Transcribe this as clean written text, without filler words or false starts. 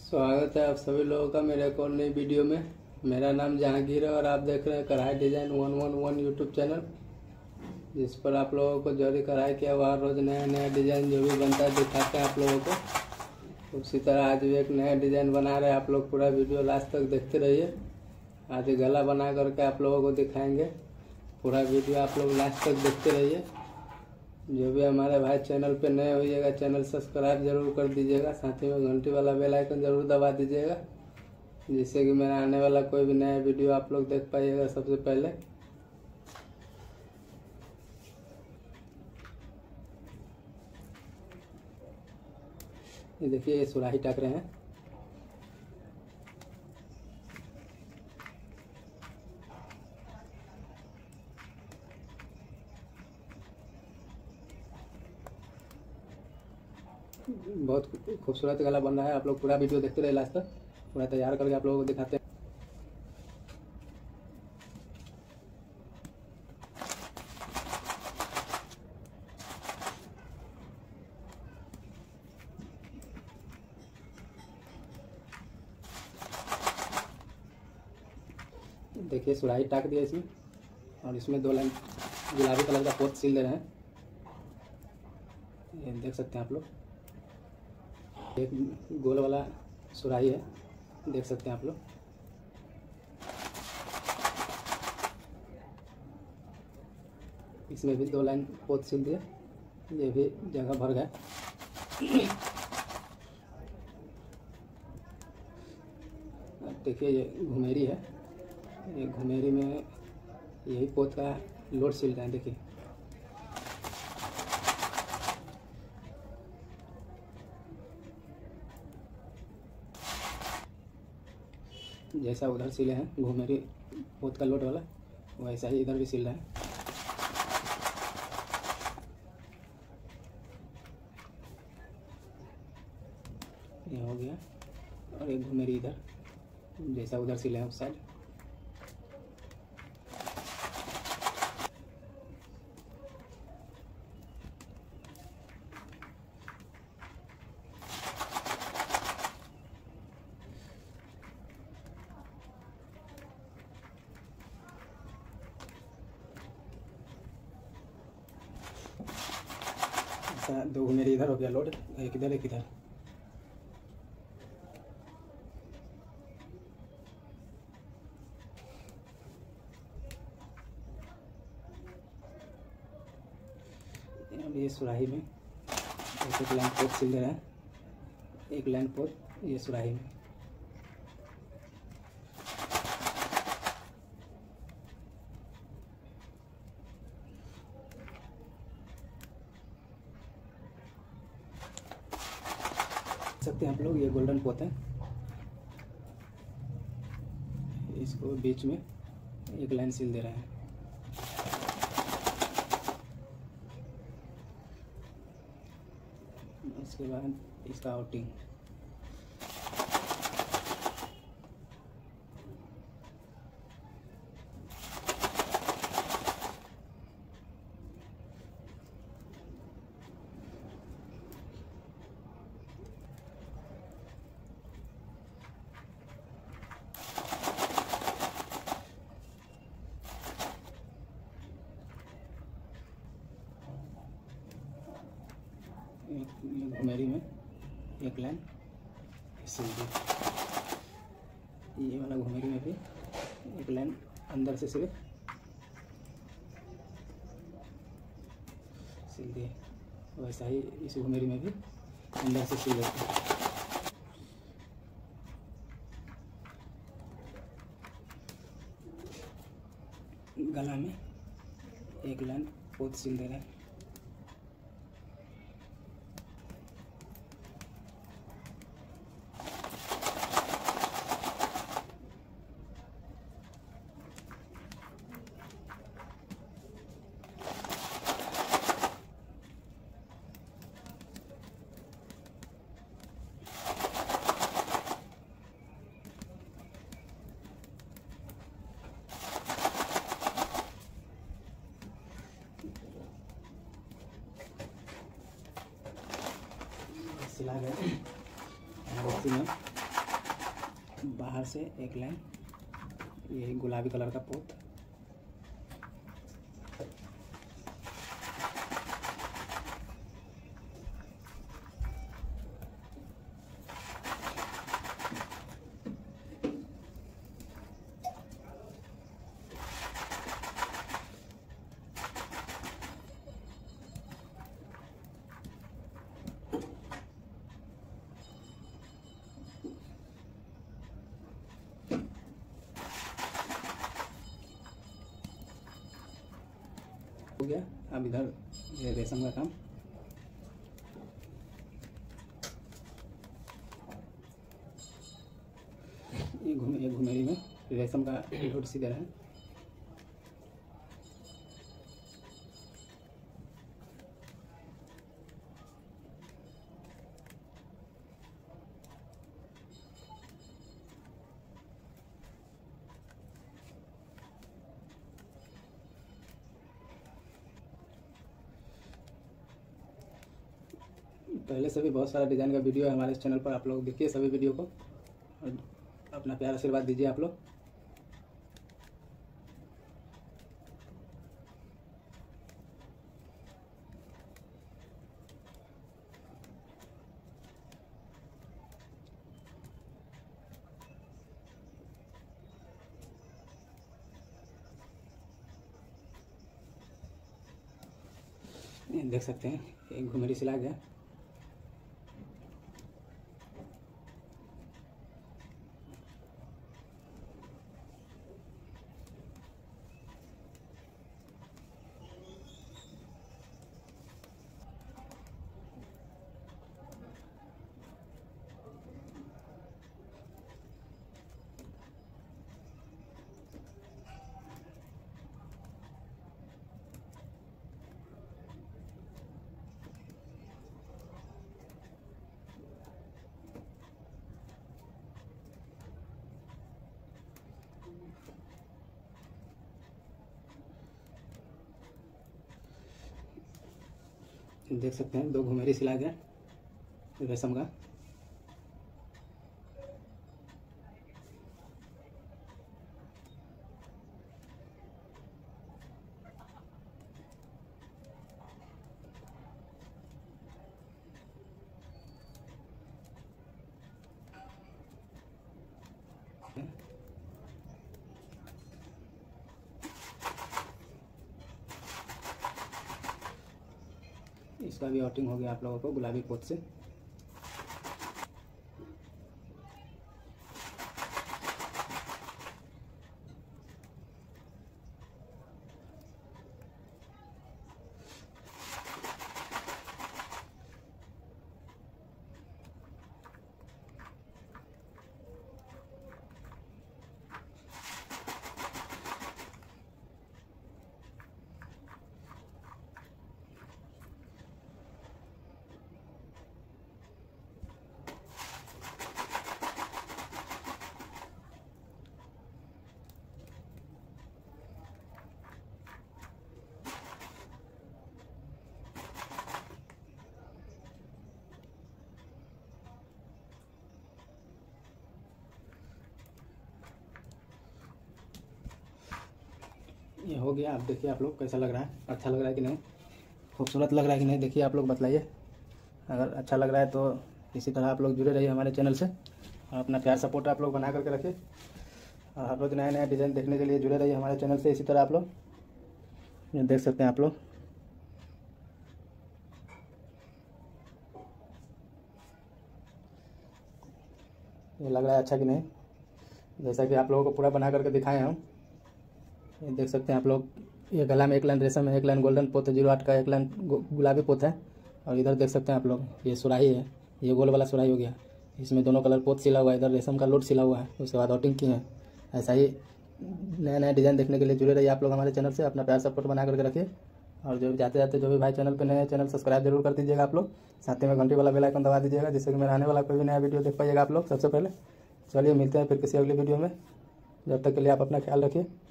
स्वागत है आप सभी लोगों का मेरे एक और नई वीडियो में। मेरा नाम जहांगीर है और आप देख रहे हैं कढ़ाई डिज़ाइन 111 यूट्यूब चैनल, जिस पर आप लोगों को जरी कढ़ाई किया हुआ रोज़ नया नया डिज़ाइन जो भी बनता है दिखाते हैं आप लोगों को। उसी तरह आज भी एक नया डिज़ाइन बना रहे हैं। आप लोग पूरा वीडियो लास्ट तक देखते रहिए। आज गला बना करके आप लोगों को दिखाएंगे। पूरा वीडियो आप लोग लास्ट तक देखते रहिए। जो भी हमारे भाई चैनल पे नए होइएगा, चैनल सब्सक्राइब जरूर कर दीजिएगा, साथ ही में घंटी वाला बेल आइकन जरूर दबा दीजिएगा, जिससे कि मेरा आने वाला कोई भी नया वीडियो आप लोग देख पाइएगा सबसे पहले। ये देखिए, ये सुराही टाक रहे हैं। बहुत खूबसूरत गला बन रहा है। आप लोग पूरा वीडियो देखते रहे लास्ट तक। पूरा तैयार करके आप लोगों को दिखाते हैं। देखिए, सुराही टाक दिया इसमें, और इसमें 2 लाइन गुलाबी कलर का पोत सिल दे रहे हैं। ये देख सकते हैं आप लोग। एक गोल वाला सुराही है, देख सकते हैं आप लोग। इसमें भी 2 लाइन पोत सिल दिए, ये भी जगह भर गया। देखिए, ये घुमेरी है। ये घुमेरी में यही पोत का लोड सिल रहे हैं। देखिए, जैसा उधर सिले हैं घुमेरी पोत का लोड वाला, वैसा ही इधर भी सिल रहा है। ये हो गया, और एक घुमेरी इधर जैसा उधर सिले हैं उस साइड। ऐसा 2 घुमेरी इधर हो गया लोड, एक इधर एक इधर। ये सुराही में एक लाइन पोत सिल रहा है, एक लाइन पोत ये सुराही में। सकते हैं आप लोग, ये गोल्डन पोत है। इसको बीच में एक लाइन सिल दे रहे हैं। उसके बाद इसका आउटिंग। घुमेरी में एक लाइन सिल दी। ये वाला घुमेरी में भी एक लाइन अंदर से सिर्फ सिल दिए, वैसा ही इस घुमेरी में भी अंदर से सिल देते हैं। गला में एक लाइन पोत सिल दे रहा है। सिला गया। बाहर से एक लाइन, यही गुलाबी कलर का पोत। हो गया। अब इधर ये रेशम का काम, ये घुमेरी में रेशम का लोड सी दे रहा है। पहले से भी बहुत सारा डिज़ाइन का वीडियो है हमारे इस चैनल पर, आप लोग देखिए सभी वीडियो को और अपना प्यार आशीर्वाद दीजिए आप लोग। देख सकते हैं एक घुमेरी सिला गया। देख सकते हैं 2 घुमेरी सिला गया रेशम का। इसका भी आउटिंग हो गया आप लोगों को गुलाबी पोत से। ये हो गया। आप देखिए आप लोग कैसा लग रहा है, अच्छा लग रहा है कि नहीं, खूबसूरत लग रहा है कि नहीं, देखिए आप लोग बताइए। अगर अच्छा लग रहा है तो इसी तरह आप लोग जुड़े रहिए हमारे चैनल से और अपना प्यार सपोर्ट आप लोग बना करके रखिए और हर रोज़ नया नया डिज़ाइन देखने के लिए जुड़े रहिए हमारे चैनल से। इसी तरह आप लोग ये देख सकते हैं आप लोग, ये लग रहा है अच्छा कि नहीं, जैसा कि आप लोगों को पूरा बना करके दिखाए हम। ये देख सकते हैं आप लोग, ये गला में 1 लाइन रेशम है, 1 लाइन गोल्डन पोत है 08 का, 1 लाइन गुलाबी पोत है। और इधर देख सकते हैं आप लोग ये सुराही है, ये गोल वाला सुराही हो गया, इसमें दोनों कलर पोत सिला हुआ है, इधर रेशम का लोड सिला हुआ है, उसके बाद आउटिंग की है। ऐसा ही नया नया डिज़ाइन देखने के लिए जुड़े रहिए आप लोग हमारे चैनल से, अपना प्यार सपोर्ट बना करके रखिए। और जो जाते जाते जो भी भाई चैनल पर नए चैनल सब्सक्राइब जरूर कर दीजिएगा आप लोग, साथ में घंटी वाला बेल आइकन दबा दीजिएगा, जिससे कि मेरा आने वाला कोई भी नया वीडियो देख पाइएगा आप लोग सबसे पहले। चलिए मिलते हैं फिर किसी अगली वीडियो में, जब तक के लिए आप अपना ख्याल रखिए।